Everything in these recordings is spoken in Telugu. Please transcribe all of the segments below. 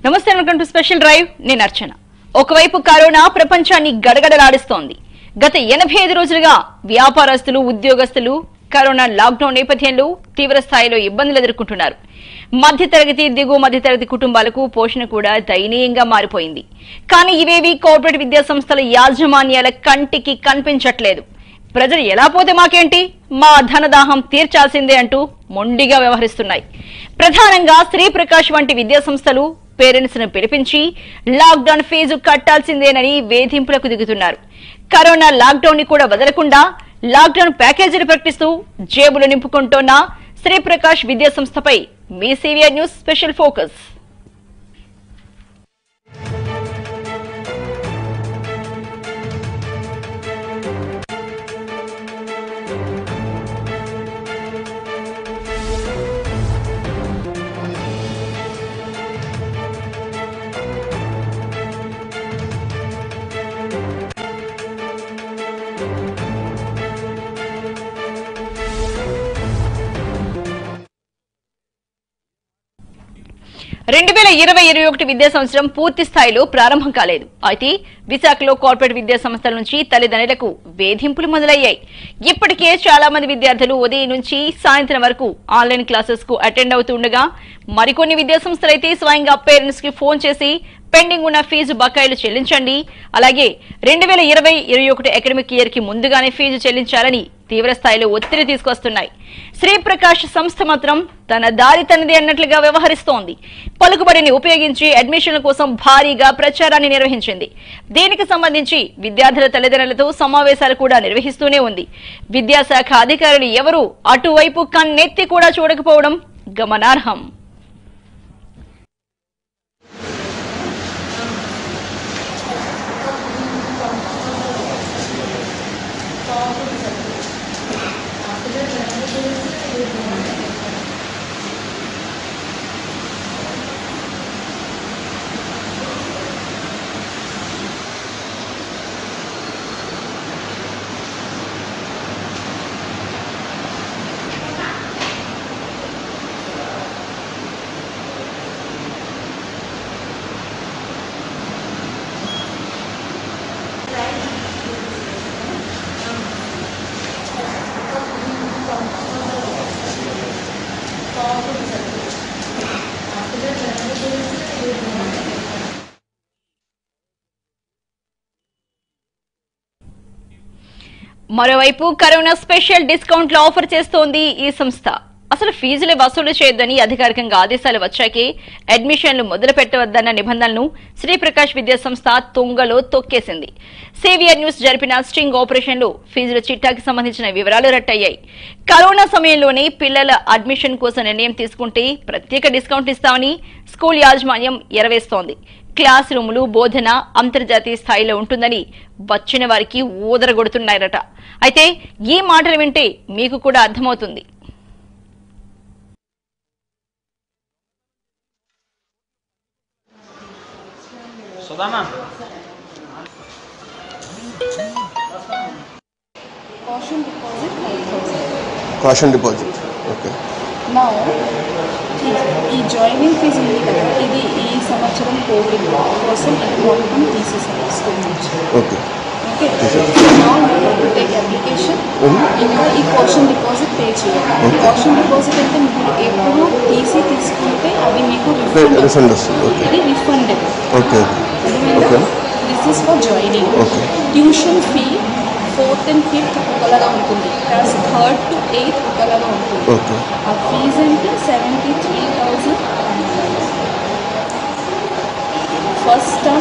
నమస్తే వెల్కమ్ టు స్పెషల్ డ్రైవ్ నేను అర్చన ఒకవైపు కరోనా ప్రపంచాన్ని గడగడలాడిస్తోంది గత 85 రోజులుగా వ్యాపారస్తులు ఉద్యోగస్తులు కరోనా లాక్డౌన్ నేపథ్యంలో తీవ్ర స్థాయిలో ఇబ్బందులు ఎదుర్కొంటున్నారు మధ్యతరగతి దిగువ మధ్యతరగతి కుటుంబాలకు పోషణ కూడా దయనీయంగా మారిపోయింది కానీ ఇవేవి కార్పొరేట్ విద్యా సంస్థల యాజమాన్యాల కంటికి కనిపించట్లేదు ప్రజలు ఎలా పోతే మాకేంటి మా ధనదాహం తీర్చాల్సిందే అంటూ మొండిగా వ్యవహరిస్తున్నాయి ప్రధానంగా శ్రీ ప్రకాష్ వంటి విద్యా సంస్థలు పేరెంట్స్ ను పిలిపించి లాక్డౌన్ ఫీజు కట్టాల్సిందేనని వేధింపులకు దిగుతున్నారు కరోనా లాక్డౌన్ ని కూడా వదలకుండా లాక్డౌన్ ప్యాకేజీలు ప్రకటిస్తూ జేబులు నింపుకుంటోన్న శ్రీ ప్రకాష్ విద్యా సంస్థపై మీ సివిఆర్ న్యూస్ స్పెషల్ ఫోకస్. రెండు 2020-21 విద్యా సంవత్సరం పూర్తి స్థాయిలో ప్రారంభం కాలేదు అయితే విశాఖలో కార్పొరేట్ విద్యా సంస్థల నుంచి తల్లిదండ్రులకు వేధింపులు మొదలయ్యాయి ఇప్పటికే చాలా మంది విద్యార్థులు ఉదయం నుంచి సాయంత్రం వరకు ఆన్లైన్ క్లాసెస్ కు అటెండ్ అవుతుండగా మరికొన్ని విద్యా సంస్థలైతే స్వయంగా పేరెంట్స్ కి ఫోన్ చేసి పెండింగ్ ఉన్న ఫీజు బకాయిలు చెల్లించండి అలాగే 2020-21 అకాడమిక్ ఇయర్ కి ముందుగానే ఫీజు చెల్లించాలని తీవ్ర స్థాయిలో ఒత్తిడి తీసుకొస్తున్నాయి శ్రీ ప్రకాష్ సంస్థ మాత్రం తన దారి తనది అన్నట్లుగా వ్యవహరిస్తోంది పలుకుబడిని ఉపయోగించి అడ్మిషన్ల కోసం భారీగా ప్రచారాన్ని నిర్వహించింది దీనికి సంబంధించి విద్యార్థుల తల్లిదండ్రులతో సమావేశాలు కూడా నిర్వహిస్తూనే ఉంది విద్యాశాఖ అధికారులు ఎవరూ అటువైపు కన్నెత్తి కూడా చూడకపోవడం గమనార్హం. మరోవైపు కరోనా స్పెషల్ డిస్కౌంట్లు ఆఫర్ చేస్తోంది ఈ సంస్థ అసలు ఫీజులు వసూలు చేయొద్దని అధికారికంగా ఆదేశాలు వచ్చాకే అడ్మిషన్లు మొదలు పెట్టవద్దన్న నిబంధనలను శ్రీ ప్రకాష్ విద్యా సంస్థ తుంగలో తొక్కేసింది సివిఆర్ న్యూస్ జరిపిన స్టింగ్ ఆపరేషన్ లో ఫీజుల చిట్టాకి సంబంధించిన వివరాలు రట్టయ్యాయి కరోనా సమయంలోనే పిల్లల అడ్మిషన్ కోసం నిర్ణయం తీసుకుంటే ప్రత్యేక డిస్కౌంట్ ఇస్తామని స్కూల్ యాజమాన్యం ఎరవేస్తోంది క్లాస్ రూములు బోధన అంతర్జాతీయ స్థాయిలో ఉంటుందని వచ్చిన వారికి ఊదరగొడుతున్నారట అయితే ఈ మాటలు వింటే మీకు కూడా అర్థమవుతుంది caution deposit okay now ఈ జాయినింగ్ ఫీజు ఉంది కదా ఇది ఈ సంవత్సరం కోవిడ్ కోసం ఇది మొత్తం తీసేసారు స్కూల్ నుంచి okay okay now you have to take application ఇంకా ఈ కాషన్ డిపాజిట్ పే చేయాలి కాషన్ డిపాజిట్ అంటే మీరు ఎప్పుడు టీసీ తీసుకుంటే అది మీకు రిఫండ్ వస్తుంది ఇది refundable okay okay this is for joining okay tuition fee 4th and 5th ఒకలాగా ఉంటుంది క్లాస్ 3rd to 8th ఒకలాగా ఉంటుంది ఆ ఫీజు అంటే 73,000 first term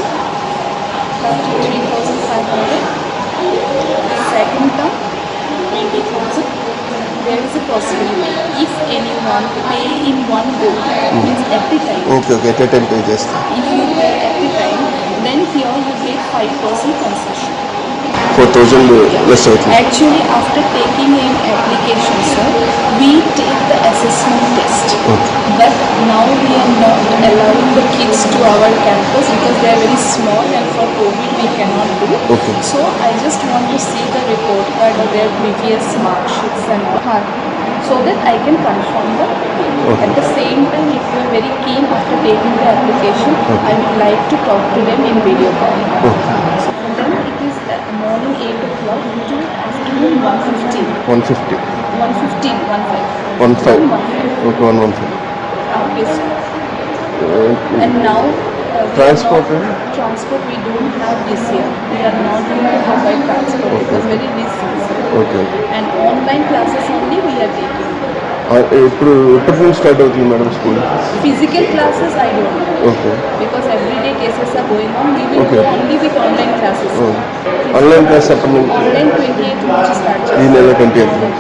33,500 second term 20,000 there is a possibility if anyone pay in one go means every time okay at a time pay chesta if you pay every time then here you get 5% concession 4,000 less out. Actually, after taking in application, sir, we take the assessment test. Okay. But now we are not allowing the kids to our campus because they are very small and for COVID we cannot do. Okay. So I just want to see the report card or their previous mark sheets and all, so that I can confirm them. Okay. At the same time, if you are very keen after taking the application. I would like to talk to them in video call. Then it is morning 8 o'clock to afternoon 1:15. 150. 1:15, 1:5. 15. Okay, 115. Yes. And now Transport? Transport we don't have this year. We are not going to provide transport because very risky. Okay. And online classes only we are taking. ఇప్పుడు ఎప్పుడు స్టార్ట్ అవుతుంది madam school? Physical classes I don't know. Okay. Because everyday cases are going on. We will go only with online classes. Online class ఎప్పటి నుంచి? Online 28th నుంచి start ఈ చేస్తాం. నెల 28th నుంచి.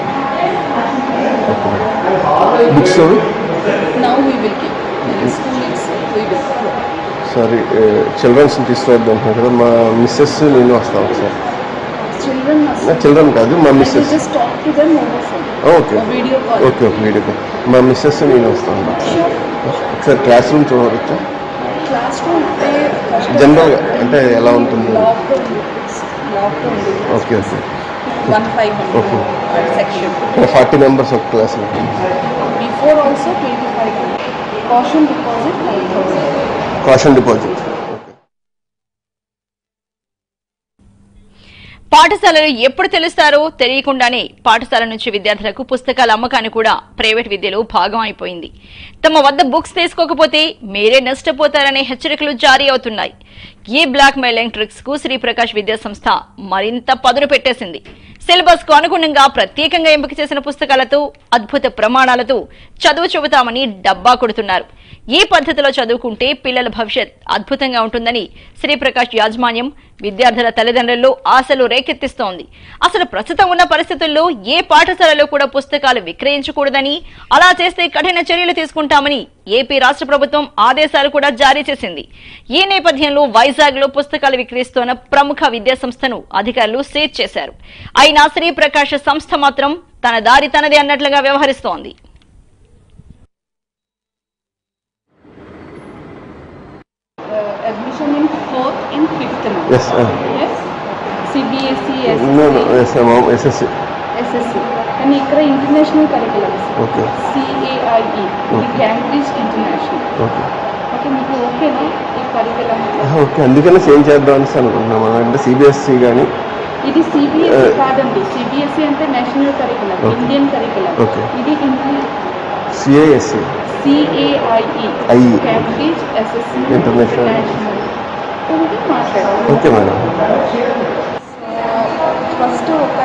Books Now we will keep. In school itself we will. Sorry childrens తీసుకురావద్దు అంటున్నారు కదా, మా మిస్సెస్ నేను వస్తాను ఒకసారి. Children must. చిల్డ్రన్ కాదు, మా I will missus. just talk to them over phone. Okay Or video call. Okay okay video call. మా మిస్సెస్ నేను వస్తాను. Sure. ఒకసారి క్లాస్ రూమ్ చూడవచ్చా? Classroom జనరల్గా అంటే ఎలా ఉంటుంది? lockdown. Okay okay 1,500 Okay. section. 40 members ఒక క్లాస్లో. Before also 25. Caution deposit 5,000. Caution deposit. పాఠశాలలు ఎప్పుడు తెలుస్తారో తెలియకుండానే పాఠశాల నుంచి విద్యార్థులకు పుస్తకాల అమ్మకాన్ని కూడా ప్రైవేట్ విద్యలో భాగం అయిపోయింది. తమ వద్ద బుక్స్ తీసుకోకపోతే మీరే నష్టపోతారనే హెచ్చరికలు జారీ అవుతున్నాయి. ఈ బ్లాక్ మెయిలింగ్ ట్రిక్స్ కు శ్రీప్రకాష్ విద్యా సంస్థ మరింత పదును పెట్టేసింది. సిలబస్ కు అనుగుణంగా ప్రత్యేకంగా ఎంపిక చేసిన పుస్తకాలతో అద్భుత ప్రమాణాలతో చదువు చెబుతామని డబ్బా కొడుతున్నారు. ఈ పద్ధతిలో చదువుకుంటే పిల్లల భవిష్యత్ అద్భుతంగా ఉంటుందని శ్రీప్రకాష్ యాజమాన్యం విద్యార్థుల తల్లిదండ్రుల్లో ఆశలు రేకెత్తిస్తోంది. అసలు ప్రస్తుతం ఉన్న పరిస్థితుల్లో ఏ పాఠశాలలో కూడా పుస్తకాలు విక్రయించకూడదని, అలా చేస్తే కఠిన చర్యలు తీసుకుంటామని ఏపీ రాష్ట్ర ప్రభుత్వం ఆదేశాలు కూడా జారీ చేసింది. ఈ నేపథ్యంలో వైజాగ్ లో పుస్తకాలు విక్రయిస్తున్న ప్రముఖ విద్యా సంస్థను అధికారులు సీజ్ చేశారు. అయినా శ్రీప్రకాష్ సంస్థ మాత్రం తన దారి తనదే అన్నట్లుగా వ్యవహరిస్తోంది. Admission in 4th and 5th now. Yes. Yes. CBSE, No, yes, ma'am, SSC. SSC. And ఇక్కడ international curriculums. Okay. CAIE. ఇది Cambridge International. ఓకే ఓకే మీకు ఓకేనా ఈ కరికులం? ఓకే, అందుకనే సేమ్ చేద్దాం అనేసి అనుకుంటున్నాం. అంటే సిబిఎస్సి కానీ ఇది సిబిఎస్ఈ కాదండి. సిబిఎస్ఈ అంటే national curriculum, Indian curriculum. Okay. ఇది సిఐఎస్సి CAIE. Cambridge SSC International. ఇది మాట్లాడాలి. Okay madam. ఫస్ట్ ఒక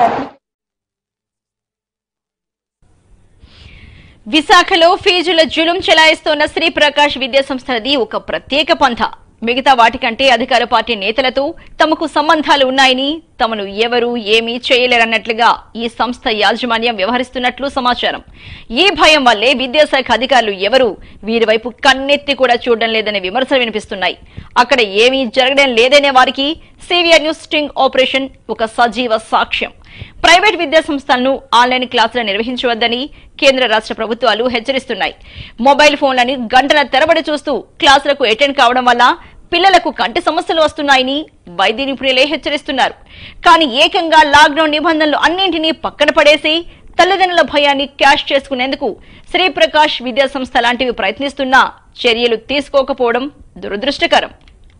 విశాఖలో ఫీజుల జులుం చెలాయిస్తోన్న శ్రీప్రకాష్ విద్యా సంస్థలది ఒక ప్రత్యేక పంథ. మిగతా వాటికంటే అధికార పార్టీ నేతలతో తమకు సంబంధాలు ఉన్నాయని, తమను ఎవరూ ఏమీ చేయలేరన్నట్లుగా ఈ సంస్థ యాజమాన్యం వ్యవహరిస్తున్నట్లు సమాచారం. ఈ భయం వల్లే విద్యాశాఖ అధికారులు ఎవరూ వీరి వైపు కన్నెత్తి కూడా చూడడం లేదనే విమర్శలు వినిపిస్తున్నాయి. అక్కడ ఏమీ జరగడం లేదనే వారికి సివిఆర్ న్యూస్ స్టింగ్ ఆపరేషన్ ఒక సజీవ సాక్ష్యం. ప్రైవేట్ విద్యా సంస్థలను ఆన్లైన్ క్లాసులు నిర్వహించవద్దని కేంద్ర రాష్ట్ర ప్రభుత్వాలు హెచ్చరిస్తున్నాయి. మొబైల్ ఫోన్లను గంటల తరబడి చూస్తూ క్లాసులకు అటెండ్ కావడం వల్ల పిల్లలకు కంటి సమస్యలు వస్తున్నాయని వైద్య నిపుణులే హెచ్చరిస్తున్నారు. కానీ ఏకంగా లాక్డౌన్ నిబంధనలు అన్నింటినీ పక్కన పడేసి తల్లిదండ్రుల భయాన్ని క్యాష్ చేసుకునేందుకు శ్రీప్రకాష్ విద్యా సంస్థ లాంటివి ప్రయత్నిస్తున్నా చర్యలు తీసుకోకపోవడం దురదృష్టకరం.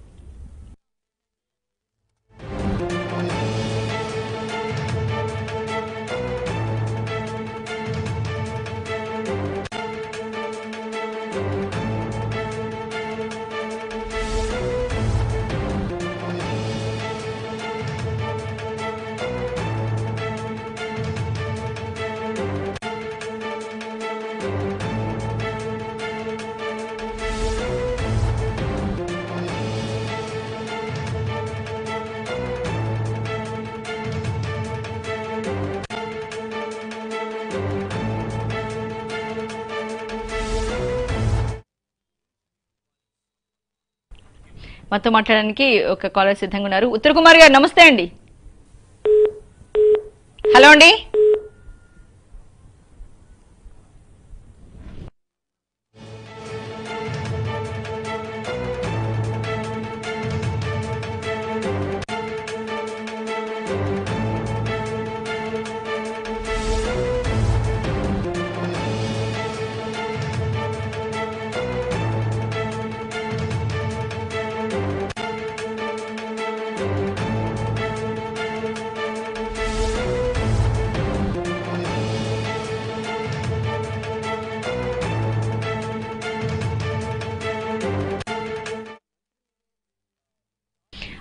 మనతో మాట్లాడడానికి ఒక కాలర్ సిద్ధంగా ఉన్నారు. ఉత్తర్ కుమార్ గారు నమస్తే అండి. హలో అండి.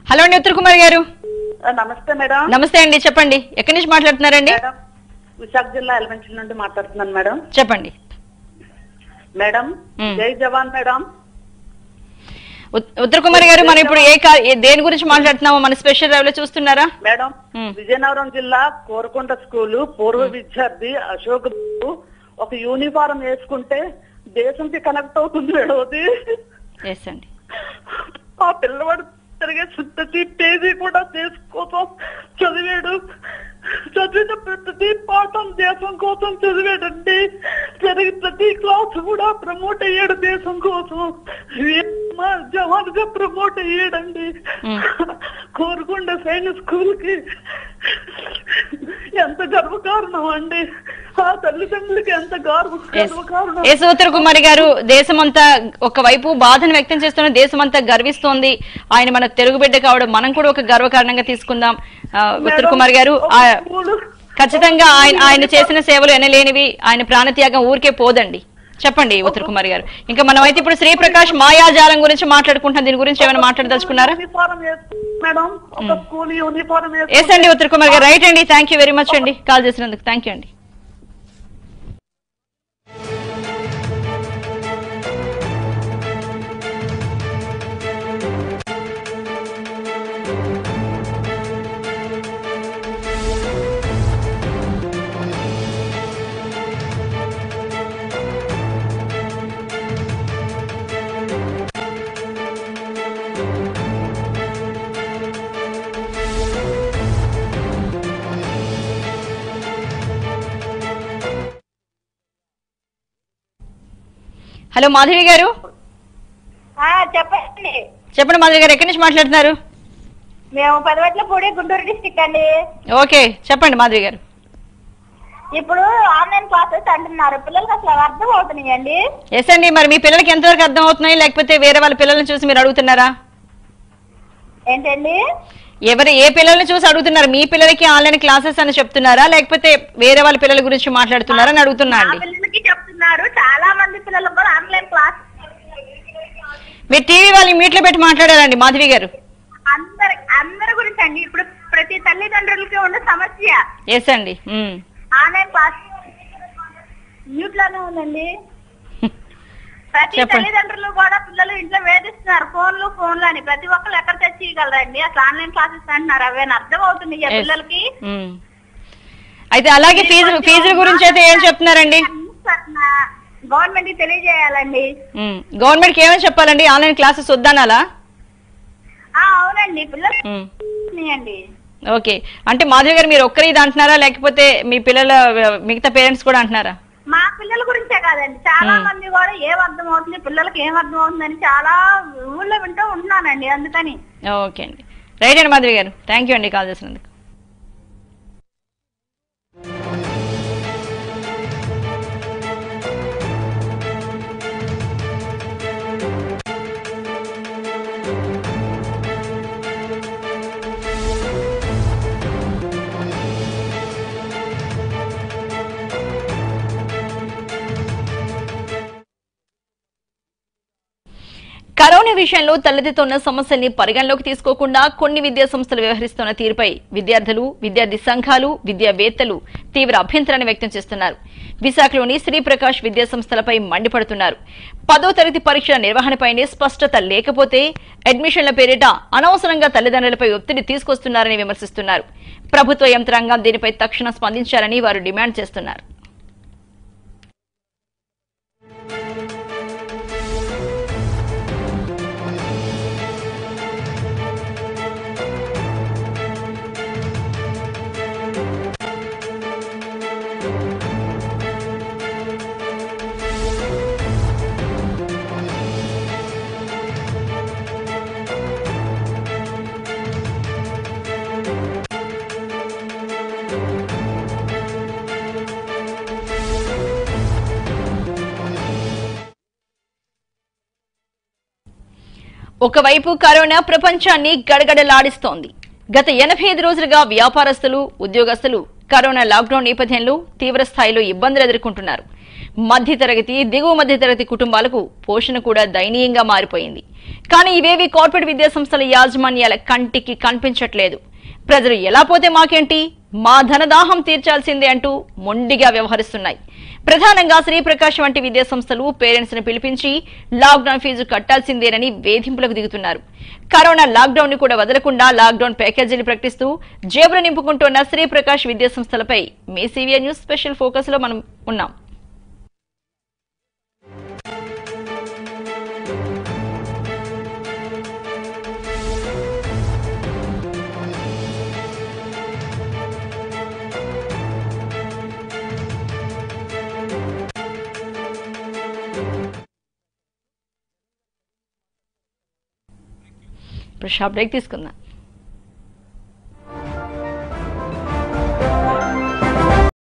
హలో అండి ఉత్తర్ కుమార్ గారు. నమస్తే మేడం. నమస్తే అండి, చెప్పండి. ఎక్కడి నుంచి మాట్లాడుతున్నారండి? విశాఖ జిల్లా ఎలిమెంటరీ నుండి మాట్లాడుతున్నాను మేడం. చెప్పండి మేడం. జై జవాన్ మేడం. ఉత్తర్ కుమార్ గారు, మనం ఇప్పుడు దేని గురించి మాట్లాడుతున్నామో మన స్పెషల్ డ్రైవ్ లో చూస్తున్నారా మేడం? విజయనగరం జిల్లా కోరకొండ స్కూలు పూర్వ విద్యార్థి అశోక్ ఒక యూనిఫారం వేసుకుంటే దేశంకి కనెక్ట్ అవుతుంది మేడం. అది ఆ పిల్లవాడు తిరిగే ప్రతి పేజీ కూడా దేశం కోసం చదివాడు. చదివిన ప్రతి పాఠం దేశం కోసం చదివాడండి. ప్రతి క్లాస్ కూడా ప్రమోట్ అయ్యాడు దేశం కోసం. జవాన్ గా ప్రమోట్ అయ్యాడండి. కోరుకొండ సైనిక్ స్కూల్ కి ఎంత గర్వకారణం అండి. ఆ తల్లిదండ్రులకి ఎంత గర్వకారణం. ఉత్తర్ కుమార్ గారు, దేశమంతా ఒకవైపు బాధను వ్యక్తం చేస్తున్న దేశమంతా గర్విస్తోంది. ఆయన మన తెలుగు బిడ్డ కావడం మనం కూడా ఒక గర్వకారణంగా తీసుకుందాం. ఉత్తర్ కుమార్ గారు, ఖచ్చితంగా ఆయన చేసిన సేవలు ఎనలేనివి. ఆయన ప్రాణత్యాగం ఊరికే పోదండి. చెప్పండి ఉత్తర్ కుమార్ గారు. ఇంకా మనం అయితే ఇప్పుడు శ్రీప్రకాష్ మాయాజాలం గురించి మాట్లాడుకుంటాం. దీని గురించి ఏమైనా మాట్లాడదలుచుకున్నారా? ఎస్ అండి ఉత్తర్ కుమార్ గారు, రైట్ అండి. థ్యాంక్ యూ వెరీ మచ్ అండి కాల్ చేసినందుకు. థ్యాంక్ యూ అండి. హలో మాధవి గారు. చెప్పండి. చెప్పండి మాధవి గారు, ఎక్కడి నుంచి మాట్లాడుతున్నారు? మేము పదవట్లపూడి, గుంటూరు డిస్ట్రిక్ట్ అండి. ఓకే, చెప్పండి మాధవి గారు. ఇప్పుడు ఆన్లైన్ క్లాసెస్ అంటున్నారు, పిల్లలకి అసలు అర్థం అవుతున్నాయండి? ఎస్ అండి. మరి మీ పిల్లలకి ఎంతవరకు అర్థం అవుతున్నాయి, లేకపోతే వేరే వాళ్ళ పిల్లల్ని చూసి మీరు అడుగుతున్నారా? ఏంటండి? ఏ పిల్లల్ని చూసి అడుగుతున్నారు? మీ పిల్లలకి ఆన్లైన్ క్లాసెస్ అని చెప్తున్నారా, లేకపోతే వేరే వాళ్ళ పిల్లల గురించి మాట్లాడుతున్నారా అని అడుగుతున్నా అండి. పిల్లలకి చెప్తున్నారు, చాలా మంది పిల్లలకు కూడా ఆన్లైన్ క్లాస్. మీరు టీవీ వాళ్ళని మ్యూట్ లో పెట్టి మాట్లాడారండి మాధవి గారు. అందరి గురించి అండి. ఇప్పుడు ప్రతి తల్లిదండ్రులకి ఉన్న సమస్య. ఎస్ అండి. ఆన్లైన్ క్లాస్ మ్యూట్ లోనే ఉందండి. ప్రతి తల్లిదండ్రులు కూడా పిల్లలు ఇంట్లో వేధిస్తున్నారు. ఫోన్లు అని ప్రతి ఒక్కరు ఎక్కడ తెచ్చిగలరండి? అసలు ఆన్లైన్ క్లాసెస్ అంటున్నారు, అవేనా అర్థం అవుతుంది పిల్లలకి? అయితే అలాగే ఫీజుల గురించి అయితే ఏం చెప్తున్నారండి? గవర్నమెంట్ కి తెలియజేయాలండి. గవర్నమెంట్ కి ఏమని చెప్పాలండి? ఆన్లైన్ క్లాసెస్ వద్దనాలా? అవునండి, పిల్లలు. ఓకే, అంటే మాధవి గారు మీరు ఒక్కరే ఇది అంటున్నారా, లేకపోతే మీ పిల్లల మిగతా పేరెంట్స్ కూడా అంటున్నారా? మా పిల్లల గురించే కాదండి, చాలా మంది కూడా ఏం అర్థం అవుతుంది, పిల్లలకి ఏం అర్థం అవుతుందని చాలా ఊళ్ళో వింటూ ఉంటున్నానండి. అందుకని ఓకే అండి, రైట్ అండి మాధవి గారు. థ్యాంక్ యూ అండి కాల్ చేసినందుకు. కరోనా విషయంలో తలెత్తుతున్న సమస్యల్ని పరిగణలోకి తీసుకోకుండా కొన్ని విద్యా సంస్థలు వ్యవహరిస్తున్న తీరుపై విద్యార్థులు, విద్యార్థి సంఘాలు, విద్యావేత్తలు తీవ్ర అభ్యంతరాన్ని వ్యక్తం చేస్తున్నారు. విశాఖలోని శ్రీప్రకాష్ విద్యా సంస్థలపై మండిపడుతున్నారు. 10వ తరగతి పరీక్షల నిర్వహణపైనే స్పష్టత లేకపోతే అడ్మిషన్ల పేరిట అనవసరంగా తల్లిదండ్రులపై ఒత్తిడి తీసుకొస్తున్నారని విమర్శిస్తున్నారు. ప్రభుత్వ యంత్రాంగం దీనిపై తక్షణం స్పందించాలని వారు డిమాండ్ చేస్తున్నారు. ఒకవైపు కరోనా ప్రపంచాన్ని గడగడలాడిస్తోంది. గత 85 రోజులుగా వ్యాపారస్తులు, ఉద్యోగస్తులు కరోనా లాక్డౌన్ నేపథ్యంలో తీవ్ర స్థాయిలో ఇబ్బందులు ఎదుర్కొంటున్నారు. మధ్యతరగతి, దిగువ మధ్యతరగతి కుటుంబాలకు పోషణ కూడా దయనీయంగా మారిపోయింది. కానీ ఇవేవి కార్పొరేట్ విద్యాసంస్థల యాజమాన్యాల కంటికి కనిపించట్లేదు. ప్రజలు ఎలా పోతే మాకేంటి, మా ధనదాహం తీర్చాల్సిందే అంటూ మొండిగా వ్యవహరిస్తున్నాయి. ప్రధానంగా శ్రీప్రకాష్ వంటి విద్యాసంస్థలు పేరెంట్స్ ను పిలిపించి లాక్డౌన్ ఫీజు కట్టాల్సిందేనని వేధింపులకు దిగుతున్నారు. కరోనా లాక్డౌన్ ని కూడా వదలకుండా లాక్డౌన్ ప్యాకేజీలు ప్రకటిస్తూ జేబులు నింపుకుంటున్న శ్రీప్రకాష్ విద్యాసంస్థలపై మీ సివిఆర్ న్యూస్ స్పెషల్ ఫోకస్ లో మనం ఉన్నాం. ఇప్పుడు షాప్ బ్రేక్ తీసుకుందాం.